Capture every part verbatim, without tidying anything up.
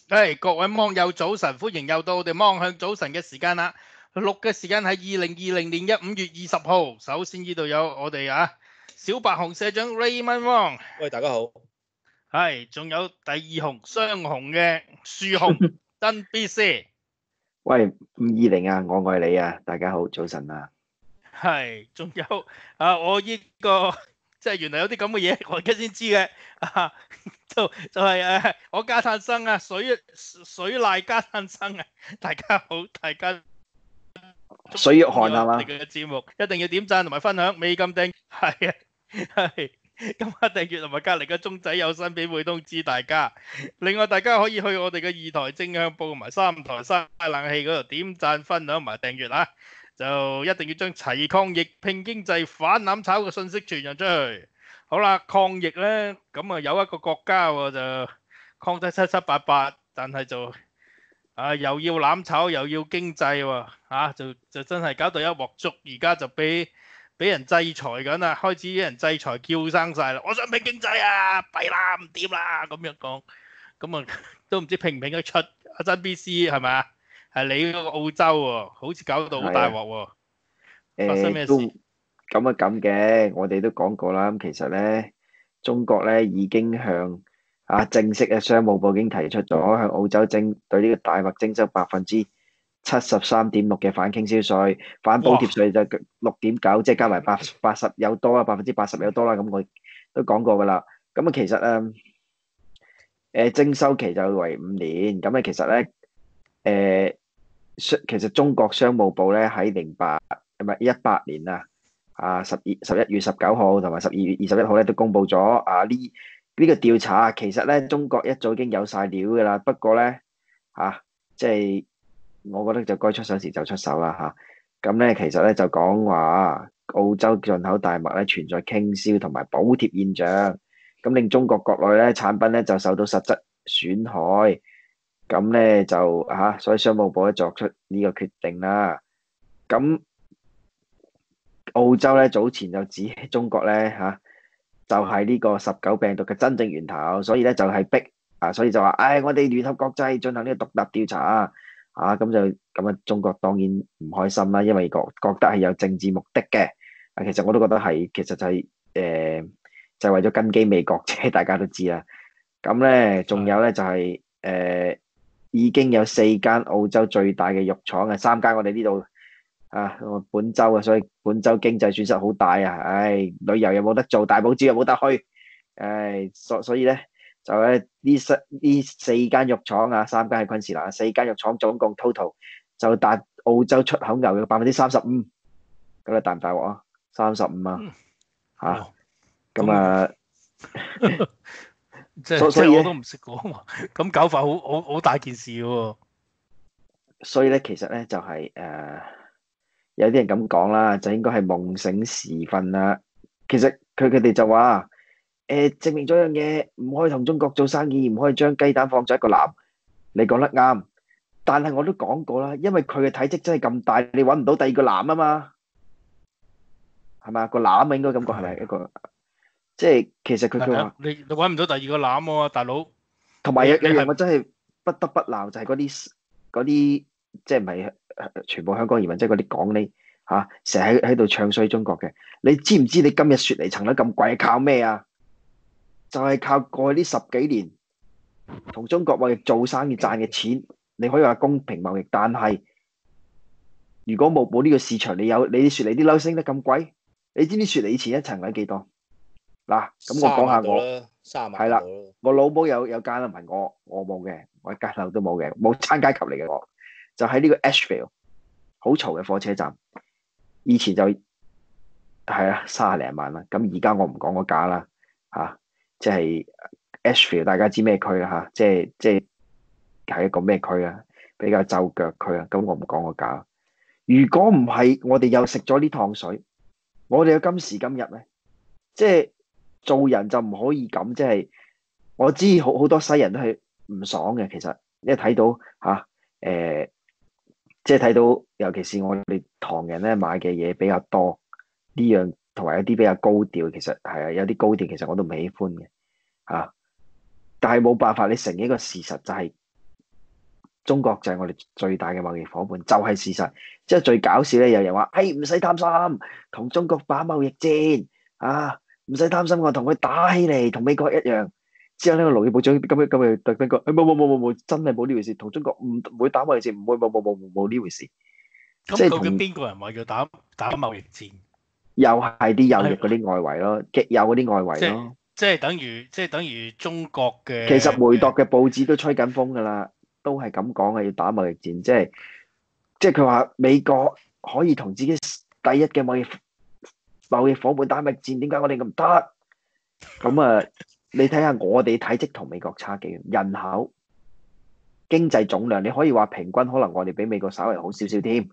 係各位網友早晨，歡迎又到我哋網向早晨嘅時間啦。錄嘅時間係二零二零年嘅五月二十號。首先呢度有我哋啊小白熊社長 Raymond Wong， 喂，大家好。 係，仲有第二熊雙熊嘅樹熊真 B C。 喂，五二零啊，我愛你啊，大家好，早晨啊。 係，仲有啊，我呢個即係原來有啲咁嘅嘢，我而家先知嘅啊，就就係誒，我加炭生啊，水水賴加炭生啊，大家好，大家水玉汗係嘛？ 我哋嘅節目一定要點讚同埋分享，未撳訂係啊係，咁啊訂閱同埋隔離嘅鐘仔有新片會通知大家。另外大家可以去我哋嘅二台正向報同埋三台嘥冷氣嗰度點讚分享同埋訂閱啊！就一定要將齊抗疫、拼經濟、反攬炒嘅信息傳揚出去。好啦，抗疫呢，咁啊有一個國家喎就抗得七七八八，但係就啊又要攬炒又要經濟喎，啊就就真係搞到一鑊粥，而家就俾俾人制裁緊啦，開始啲人制裁叫生晒啦，我想拼經濟啊，弊啦唔掂啦咁樣講，咁啊都唔知拼唔拼得出。阿真 B C 係咪啊？係你嗰個澳洲喎，好似搞到好大鑊喎。發生咩事？ 誒，都咁啊咁嘅，我哋都講過啦。咁其實咧，中國咧已經向啊正式嘅商務部已經提出咗向澳洲徵對呢個大麥徵收百分之七十三點六嘅反傾銷稅，反補貼稅就六點九，即係加埋八八十有多啦，百分之八十有多啦。咁我都講過噶啦。咁啊，其實誒誒徵收期就為五年。咁啊，其實咧。誒，商其實中國商務部咧喺零八唔係一八年啊，啊十二十一月十九號同埋十二月二十一號咧都公布咗啊呢呢個調查啊，其實咧中國一早已經有晒料噶啦，不過咧嚇即係我覺得就該出手時就出手啦嚇。咁咧其實咧就講話澳洲進口大麥咧存在傾銷同埋補貼現象，咁令中國國內咧產品咧就受到實質損害。咁咧就嚇、啊，所以商務部咧作出呢個決定啦。咁澳洲咧早前就指中國咧嚇、啊，就係、是、呢個十九病毒嘅真正源頭，所以咧就係、是、逼啊，所以就話，唉、哎，我哋聯合國際進行呢個獨立調查啊，啊咁就咁啊，中國當然唔開心啦，因為覺覺得係有政治目的嘅。啊，其實我都覺得係，其實就係、是、誒、呃，就係、是、為咗根基美國啫，大家都知啦。咁咧，仲有咧就係、是、誒。呃已經有四間澳洲最大嘅肉廠啊，三間我哋呢度啊，本州啊，所以本州經濟損失好大啊！唉，旅遊又冇得做，大堡礁又冇得去，唉，所所以咧就咧呢四呢四間肉廠啊，三間係昆士蘭，四間肉廠總共 total 就達澳洲出口牛嘅百分之三十五，咁你大唔大鑊啊？三十五啊，吓咁啊！ 即係即係我都唔識講嘛，咁搞法好好好大件事喎。 所以咧，其實咧就係、是、誒、呃，有啲人咁講啦，就應該係夢醒時分啦。其實佢佢哋就話誒、呃，證明咗樣嘢，唔可以同中國做生意，唔可以將雞蛋放咗一個籃。你講得啱，但係我都講過啦，因為佢嘅體積真係咁大，你搵唔到第二個籃啊嘛，係咪？個籃啊，應該感覺係咪一個？即係其實佢佢話你你揾唔到第二個籃喎，大佬。 同埋有有樣我真係不得不鬧，就係嗰啲嗰啲即係唔係全部香港移民，即係嗰啲講你嚇，成日喺喺度唱衰中國嘅。你知唔知你今日雪梨層樓咁貴係靠咩啊？就係、是、靠過去呢十幾年同中國貿易做生意賺嘅錢。你可以話公平貿易，但係如果冇冇呢個市場，你有你啲雪梨啲樓升得咁貴，你知唔知雪梨以前一層樓幾多？嗱，咁我講下我係啦，我老母有有間啦，唔係我我冇嘅，我一間樓都冇嘅，冇餐階級嚟嘅我，就喺呢個 Ashfield 好嘈嘅火車站，以前就係啊三十零萬啦，咁而家我唔講個價啦嚇，即係 Ashfield 大家知咩區啦嚇，即係即係係一個咩區啊，比較就腳區啊，咁我唔講個價。如果唔係我哋又食咗呢趟水，我哋有今時今日咧，即係。做人就唔可以咁，即係我知好好多西人都係唔爽嘅。其實因為睇到嚇誒，即係睇到，尤其是我哋唐人咧買嘅嘢比較多呢樣，同埋有啲比較高調。其實係啊，有啲高調，其實我都唔喜歡嘅嚇。但係冇辦法，你承認一個事實就係中國就係我哋最大嘅貿易伙伴，就係、事實。即係最搞笑咧，有人話：，誒唔使擔心，同中國打貿易戰啊，唔使擔心，我同佢打起嚟，同美國一樣。之後呢個勞業部長咁樣咁樣特登講：，誒冇冇冇冇冇，真係冇呢回事，同中國唔唔會打貿易戰，唔會冇冇冇冇冇呢回事。即咁究竟係同邊個人話要打打貿易戰？ 又係啲右翼係嗰啲外圍咯，極右嗰啲外圍即係咯。 即係等於即係等於中國嘅其實梅鐸誒嘅報紙都吹緊風㗎啦，都係咁講嘅，要打貿易戰，即係即係佢話美國可以同自己第一嘅貿易貿易夥伴打貿易戰，點解我哋咁得？咁啊，你睇下我哋體積同美國差幾遠，人口、經濟總量，你可以話平均可能我哋比美國稍微好少少添，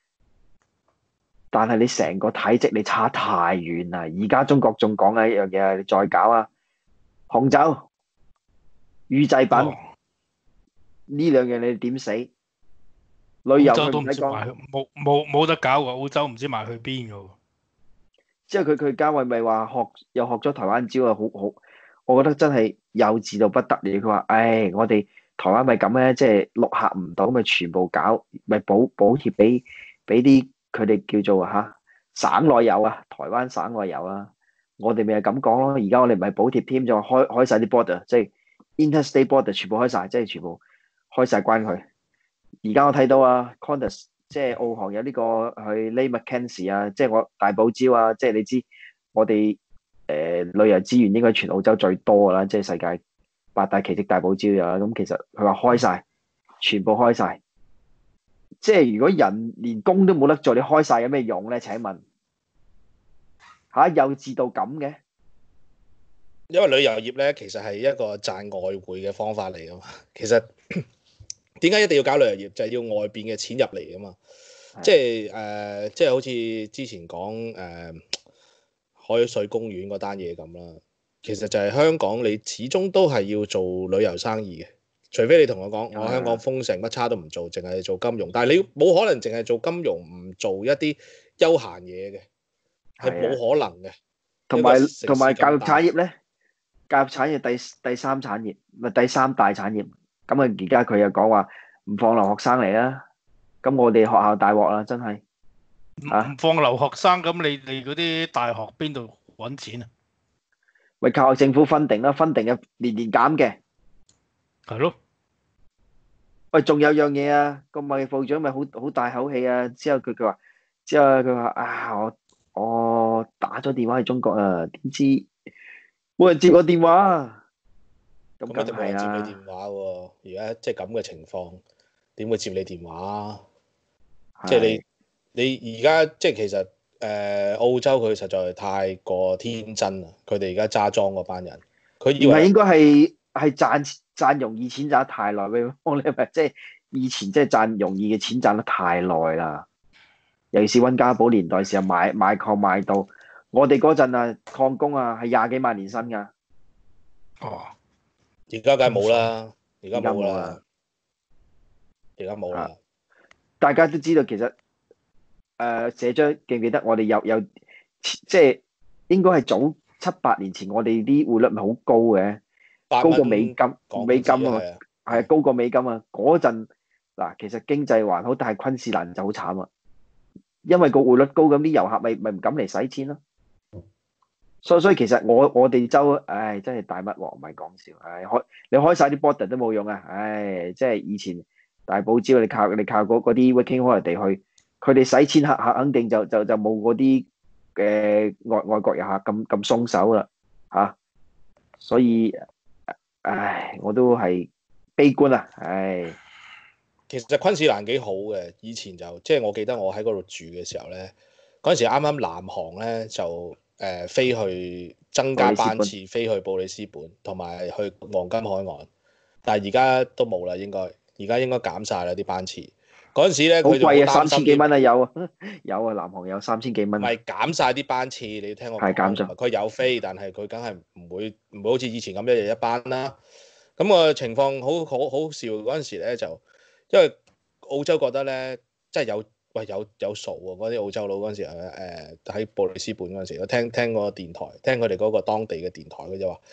但係你成個體積你差太遠啦。而家中國仲講緊一樣嘢，你再搞啊，紅酒、乳製品。 哦呢兩樣你點死？旅遊佢澳洲都唔使講， 唔知賣去冇冇冇得搞喎，澳洲唔知賣去邊嘅喎。 之後佢佢嘉慧咪話學又學咗台灣招啊，好好，我覺得真係幼稚到不得了。佢話：，唉，我哋台灣咪咁咧，即係陸客唔到，咪全部搞，咪補補貼俾俾啲佢哋叫做嚇省內遊啊，台灣省內遊啊。我哋咪係咁講咯。而家我哋咪補貼添，就開開曬啲 border，即係 interstate border 全部開晒，即係全部開晒關佢。而家我睇到啊 Qantas 即係澳航有呢、這個去 Lae McKenzie 啊，即係我大堡礁啊，即係你知我哋誒、呃、旅遊資源應該全澳洲最多噶啦，即係世界八大奇蹟大堡礁啊。咁其實佢話開晒，全部開晒，即係如果人連工都冇得做，你開晒有咩用咧？請問吓、啊、幼稚到咁嘅？ 因為旅遊業咧，其實係一個賺外匯嘅方法嚟噶嘛。其實點解一定要搞旅遊業？就係、是、要外邊嘅錢入嚟噶嘛。即係誒、呃，即係好似之前講誒、呃、海水公園嗰單嘢咁啦。其實就係香港，你始終都係要做旅遊生意嘅。除非你同我講，我香港封城乜叉都唔做，淨係做金融。但係你冇可能淨係做金融，唔做一啲休閒嘢嘅，係冇可能嘅。 同埋同埋教育產業咧，教育產業第第三產業咪第三大產業。咁啊，而家佢又講話唔放留學生嚟啦。咁我哋學校大鑊啦，真係唔唔放留學生，咁你你嗰啲大學邊度揾錢啊？ 咪靠政府分定啦，分定嘅年年減嘅。 係咯。 喂，仲有樣嘢啊，個貿易部長咪好好大口氣啊。之後佢佢話，之後佢話啊，我我打咗電話去中國啊，點知冇人接我電話。咁咁一定冇人接啦你電話喎。而家即係咁嘅情況，點會接你電話？即係你你而家即係其實誒、呃、澳洲佢實在太過天真啦。佢哋而家揸莊嗰班人，佢以為唔係應該係係賺賺容易錢賺得太耐咩？我哋咪即係以前即係賺容易嘅錢賺得太耐啦。尤其是溫家寶年代時候買買礦買到，我哋嗰陣啊礦工啊係廿幾萬年薪㗎。 哦， 而家梗係冇啦，而家而家冇啦冇啦， 而家冇啦。 大家都知道其實誒、呃、社長記唔記得我哋有有即係應該係早七八年前我哋啲匯率咪好高嘅，高過美金，美金啊，係啊，高過美金啊。嗰陣嗱，其實經濟還好，但係昆士蘭就好慘啊，因為個匯率高，咁啲遊客咪咪唔敢嚟使錢咯。所以所以其實我我哋州，唉，真係大乜鑊，唔係講笑，唉，開你開晒啲 border 都冇用啊，唉，即係以前大堡礁你靠你靠嗰嗰啲 working holiday 去，佢哋使錢客客肯定就就就冇嗰啲嘅外外國遊客咁咁鬆手啦，嚇、啊，所以唉，我都係悲觀啊，唉。 其實昆士蘭幾好嘅，以前就即係我記得我喺嗰度住嘅時候咧，嗰陣時啱啱南航咧就誒、呃、飛去增加班次飛去布里斯本，同埋去黃金海岸，但係而家都冇啦，應該而家應該減晒啦啲班次。嗰陣時咧佢就好貴啊， 擔三千幾心蚊啊，有啊有啊，南航有三千幾蚊。 唔係減晒啲班次，你聽我講。 係減咗。 佢有飛，但係佢梗係唔會唔會好似以前咁一日一班啦。咁、個情況好好好笑，嗰陣時咧就。因為澳洲覺得咧，真係有喂有有數喎，嗰啲澳洲佬嗰陣時誒喺布里斯本嗰陣時，我聽聽個電台，聽佢哋嗰個當地嘅電台，佢就話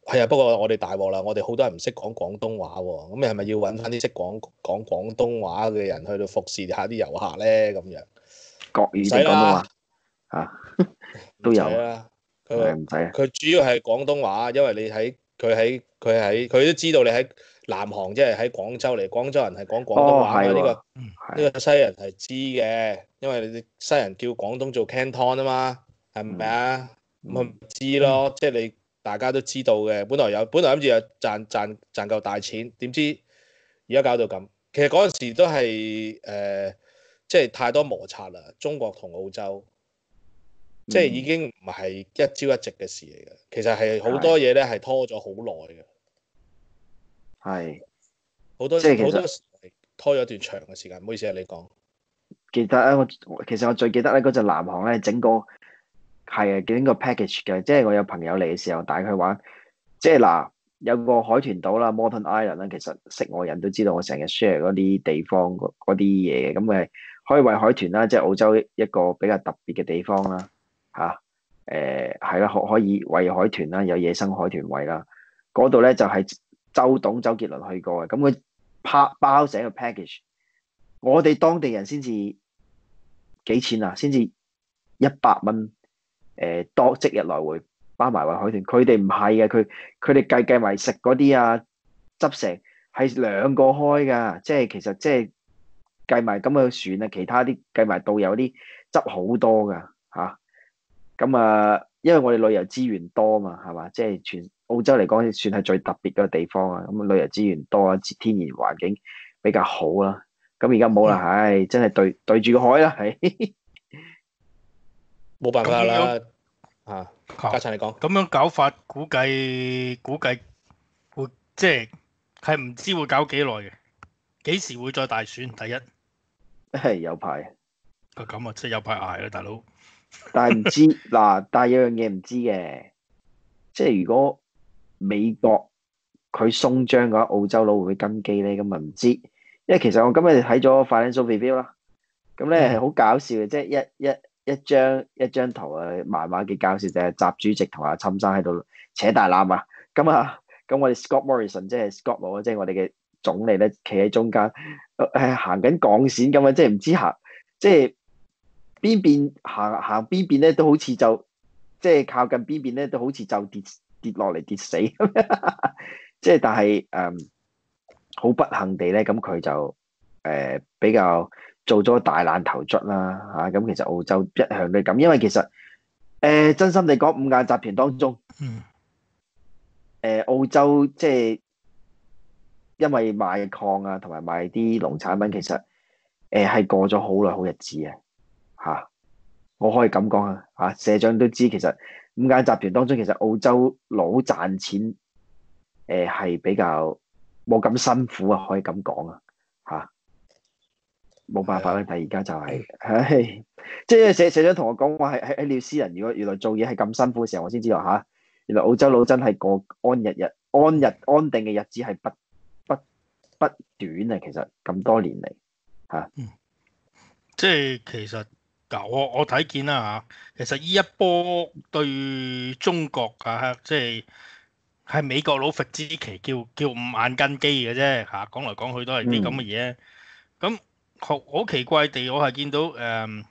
係啊，不過我哋大鑊啦，我哋好多人唔識講廣東話喎，咁你係咪要揾翻啲識講講廣東話嘅人去到服侍下啲遊客咧？咁樣國語定唔使廣東話啦， 啊？ 唔使都有啊， 啦。佢係唔使啊？ 佢主要係廣東話，因為你喺佢喺佢喺佢都知道你喺南韓，即係喺廣州嚟，廣州人係講廣東哦， 話嘛。 係喎， 呢個嗯係呢個西人係知嘅，因為你西人叫廣東做 Canton 啊嘛，係咪啊？咁佢咪嗯知咯，即係你大家都知道嘅。本來有本來諗住有賺賺賺夠大錢，點知而家搞到咁。其實嗰陣時都係誒、呃，即係太多摩擦啦。中國同澳洲，即係已嗯經唔係一朝一夕嘅事嚟嘅。其實係好多嘢咧係拖咗好耐嘅， 係， 好多即係其實好多時係拖咗一段長嘅時間。唔好意思啊，你講。 記得咧，我其實我最記得咧嗰陣南韓咧整個係啊整個 package 嘅，即係我有朋友嚟嘅時候帶佢玩，即係嗱有個海豚島啦 Moreton Island 啦，其實識我人都知道我成日 share 嗰啲地方嗰嗰啲嘢嘅，咁誒可以餵海豚啦，即係澳洲一個比較特別嘅地方啦，嚇誒係啦，可可以餵海豚啦，有野生海豚餵啦，嗰度咧就係周董周杰倫去過嘅，咁佢包包成一個 package，我哋當地人先至幾錢啊？先至一百蚊誒多即日來回。包埋餵海豚，佢哋唔係嘅，佢佢哋計計埋食嗰啲啊，執成係兩個開㗎，即係其實即係計埋咁嘅船啊，其他啲計埋導遊啲執好多㗎嚇。咁啊，因為我哋旅遊資源多嘛，係嘛？即係全澳洲嚟講算係最特別嘅地方啊。咁旅遊資源多啊，天然環境比較好啦。咁而家冇啦，唉，真係對對住個海啦，係冇辦法咁啦嚇。 啊家燦你講。 咁樣搞法，估計估計會即係係唔知會搞幾耐嘅，幾時會再大選？第一， 係有排。 啊咁啊，即係有排捱啦，大佬。 但係唔知嗱，但係有樣嘢唔知嘅，即係如果美國佢鬆章嘅話，澳洲佬會唔會跟機咧？咁啊唔知，因為其實我今日睇咗 Financial Review 啦，咁咧係好搞笑嘅，即係一一一張一張圖啊，漫畫幾搞笑，就係習主席同阿侵生喺度扯大纜啊，咁啊，咁我哋 Scott Morrison 即係 Scott 佬啊，即係我哋嘅總理咧，企喺中間，誒行緊鋼線咁啊，即係唔知行即係。邊邊行行邊邊咧，都好似就即係靠近邊邊咧，都好似就跌跌落嚟跌死咁樣。即係但係誒，好、嗯、不幸地咧，咁佢就誒、呃、比較做咗大難頭卒啦嚇。咁、啊、其實澳洲一向都係咁，因為其實誒、呃、真心地講，五眼集團當中， 嗯， 誒、呃、澳洲即係因為賣礦啊，同埋賣啲農產品，其實誒係、呃、過咗好耐好日子啊。嚇！我可以咁講啊！嚇，社長都知其實五眼集團當中，其實澳洲佬賺錢誒係、呃、比較冇咁辛苦啊，可以咁講啊！嚇，冇辦法啦，但係而家就係、是，唉，即係社社長同我講話係喺喺廖思人，如果原來做嘢係咁辛苦嘅時候，我先知道嚇、啊，原來澳洲佬真係過安日日安日安定嘅日子係不不不短啊！其實咁多年嚟嚇，啊嗯、即係其實。嗱，我我睇見啦嚇，其實呢一波對中國啊，即係係美國佬揈之旗，叫叫五眼跟機嘅啫嚇。講嚟講去都係啲咁嘅嘢。咁好好奇怪地，我係見到誒誒、呃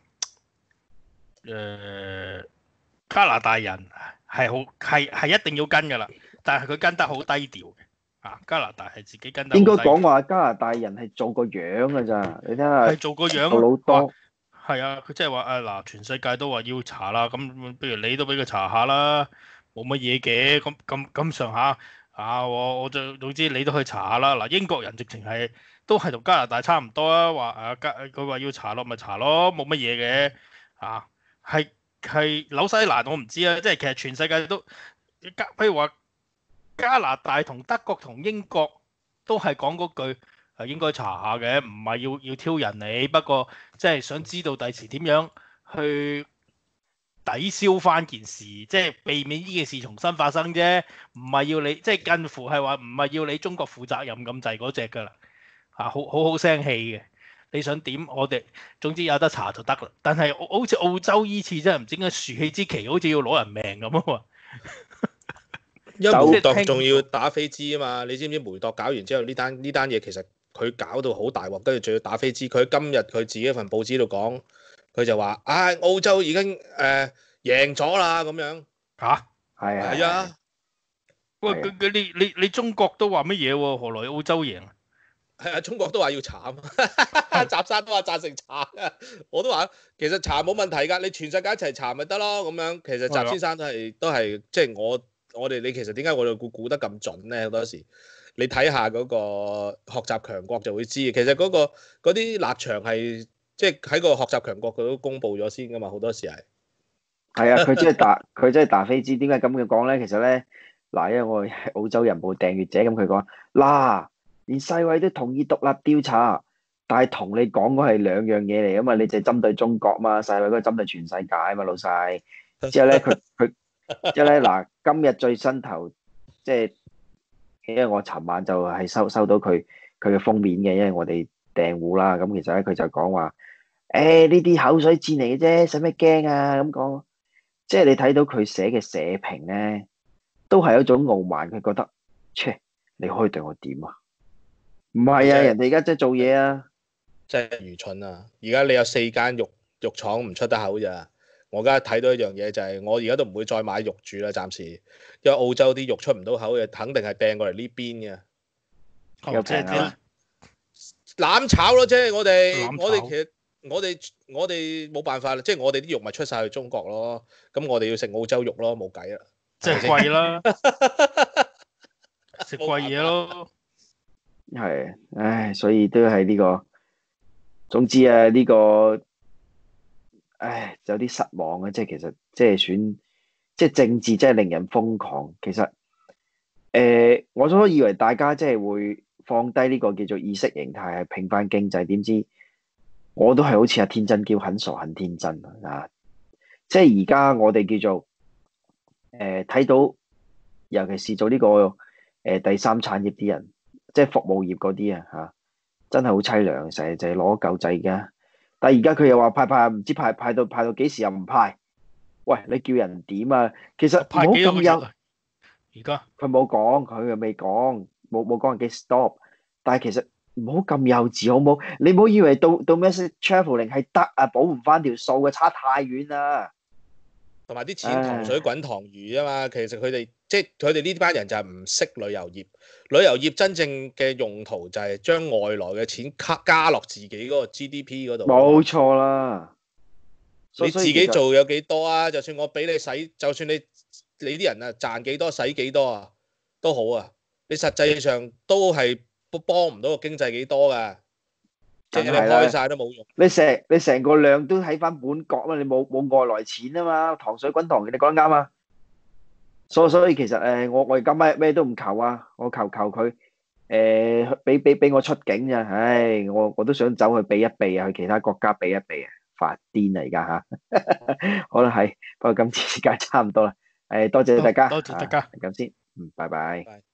呃、加拿大人係好係係一定要跟㗎啦，但係佢跟得好低調嘅嚇。加拿大係自己跟得好低調。 應該講話加拿大人係做個樣㗎咋，你睇下係做個樣老多。 係啊，佢即係話啊嗱，全世界都話要查啦，咁不如你都俾佢查下啦，冇乜嘢嘅，咁咁咁上下啊，我我就總之你都去查下啦。嗱，英國人直情係都係同加拿大差唔多啊，話啊加佢話要查咯，咪查咯，冇乜嘢嘅啊，係係紐西蘭我唔知啊，即係其實全世界都加，譬如話加拿大同德國同英國都係講嗰句。係應該查下嘅，唔係要要挑人你，不過即係想知道第時點樣去抵消翻件事，即係避免呢件事重新發生啫。唔係要你，即係近乎係話唔係要你中國負責任咁滯嗰隻㗎啦。啊，好好好聲氣嘅，你想點我哋總之有得查就得啦。但係好似澳洲依次真係唔知點解豎起支旗，好似要攞人命咁啊！ 因為就梅鐸仲要打飛機啊嘛，你知唔知梅鐸搞完之後呢單呢單嘢其實佢搞到好大鑊，跟住仲要打飛機。佢今日佢自己份報紙度講，佢就話：唉、澳洲已經誒、呃、贏咗啦咁樣。 嚇， 係係係啊， 喂， 係佢佢你你你中國都話乜嘢喎？何來澳洲贏啊？ 係啊，中國都話要慘，習山都話贊成查啊，我都話其實查冇問題㗎，你全世界一齊查咪得咯咁樣。其實習先生都係都係即係我我哋你其實點解我哋估估得咁準咧？好多時你睇下嗰個學習強國就會知，其實嗰、個嗰啲立場係即係喺個學習強國佢都公佈咗先㗎嘛，好多時係。 係啊，佢真係打佢真係打飛機。點解咁樣講咧？其實咧，嗱，因為我係澳洲人報訂閱者，咁佢講嗱，連世衛都同意獨立調查，但係同你講嗰係兩樣嘢嚟啊嘛，你就係針對中國嘛，世衛嗰個針對全世界啊嘛，老細。之後咧，佢佢之後咧嗱，今日最新頭即係，因為我尋晚就係收收到佢佢嘅封面嘅，因為我哋訂戶啦。咁其實咧，佢就講話，誒呢啲口水戰嚟嘅啫，使咩驚啊？咁講。即係你睇到佢寫嘅社評咧，都係一種傲慢。佢覺得，切，你可以對我點啊？唔係啊， 即係人哋而家真係做嘢啊！ 真係愚蠢啊！而家你有四間肉肉廠唔出得口咋？我而家睇到一樣嘢就係、是，我而家都唔會再買肉住啦，暫時，因為澳洲啲肉出唔到口嘅，肯定係掟過嚟呢邊嘅。 有哦即係平啊！ 攬炒咯，即係我哋攬，炒我哋其實我哋我哋冇辦法啦，即係我哋啲肉咪出晒去中國咯，咁我哋要食澳洲肉咯，冇計啦， 即係貴啦，食貴嘢咯。 係，唉，所以都係呢、個。總之啊，呢、個，唉，有啲失望嘅。即係其實，即係選，即係政治，真係令人瘋狂。其實，誒、我所以為大家即係會放低呢個叫做意識形態，係拼翻經濟，點知我都係好似阿天真嬌，很傻很天真啊！即係而家我哋叫做誒睇、到，尤其是做呢、個誒、第三產業啲人，即係服務業嗰啲啊嚇，真係好凄涼，成日就係攞救濟㗎。但係而家佢又話派派，唔知派派到派到幾時又唔派。喂，你叫人點啊？其實唔好派幾多個咁有。 月啊？而家佢冇講，佢又未講，冇冇講人幾 stop。但係其實唔好咁幼稚，好冇？你唔好以為到到 message travelling 係得啊，補唔翻條數嘅，差太遠啦。 同埋啲錢糖水滾糖魚啊嘛，其實佢哋即係佢哋呢班人就係唔識旅遊業，旅遊業真正嘅用途就係將外來嘅錢加加落自己嗰個 G D P 嗰度。 冇錯啦。 你自己做有幾多啊？就算我俾你使，就算你你啲人啊賺幾多使幾多啊，都好啊。你實際上都係幫唔到個經濟幾多㗎。即係你開晒都冇用。 你成你成個量都喺翻本國嘛，你冇冇外來錢啊嘛，糖水滾糖魚，你講得啱啊。所所以其實誒，我我而家咩咩都唔求啊，我求求佢誒，俾俾俾我出境咋。唉，我我都想走去避一避啊，去其他國家避一避啊，發癲嚟㗎嚇。好啦，係，不過今次時間差唔多啦。誒，多謝大家， 多謝大家， 係咁先，嗯，拜拜。